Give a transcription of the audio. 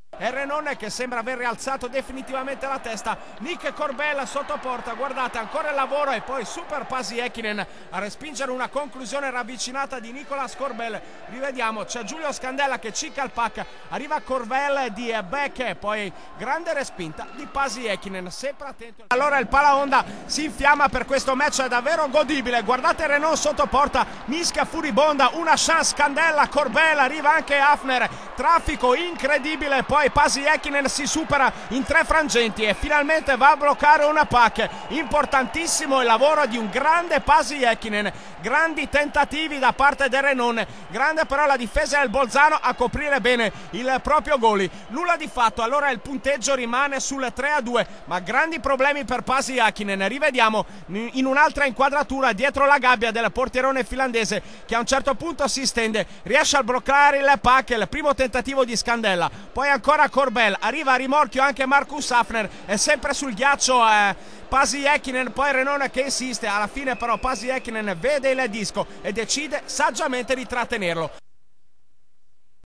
E Renon che sembra aver rialzato definitivamente la testa. Nick Corbella sotto porta, guardate ancora il lavoro e poi super Pasi Häkkinen a respingere una conclusione ravvicinata di Nicolas Corbel. Rivediamo, c'è Giulio Scandella che cicca il pack, arriva Corbel di Beck, poi grande respinta di Pasi Häkkinen, sempre attento. Allora il Palaonda si infiamma per questo match, è davvero godibile. Guardate Renon sotto porta, mischia furibonda, una chance Scandella, Corbel, arriva anche Hafner, traffico incredibile, poi Pasi Häkkinen si supera in 3 frangenti e finalmente va a bloccare una pack. Importantissimo il lavoro di un grande Pasi Häkkinen, grandi tentativi da parte del Renon, grande però la difesa del Bolzano a coprire bene il proprio goli. Nulla di fatto, allora il punteggio rimane sul 3-2, ma grandi problemi per Pasi Häkkinen. Rivediamo in un'altra inquadratura dietro la gabbia del portierone finlandese che a un certo punto si stende, riesce a bloccare il pack, il primo tentativo di Scandella, poi ancora Corbel, arriva a rimorchio anche Marcus Hafner, è sempre sul ghiaccio Pasi Häkkinen, poi Renon che insiste, alla fine però Pasi Häkkinen vede il disco e decide saggiamente di trattenerlo.